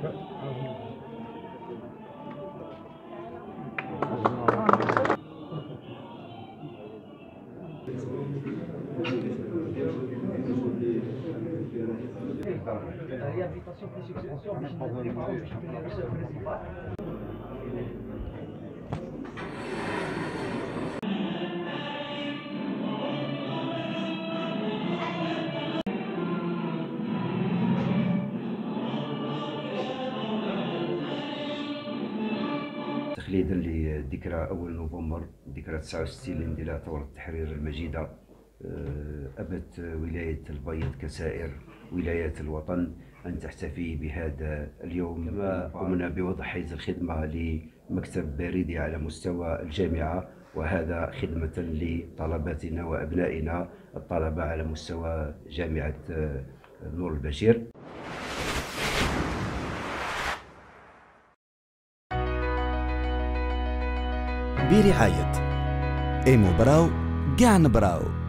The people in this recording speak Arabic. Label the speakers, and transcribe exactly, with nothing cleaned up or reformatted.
Speaker 1: تخليدا لذكرى أول نوفمبر، ذكرى تسعة وستين لاندلاع ثورة التحرير المجيدة، أبت ولاية البيض كسائر ولايات الوطن أن تحتفي بهذا اليوم. كما قمنا بوضع حيز الخدمة لمكتب بريدي على مستوى الجامعة، وهذا خدمة لطلباتنا وأبنائنا الطلبة على مستوى جامعة نور البشير.
Speaker 2: برعاية إيمو براو، قاع نبراو.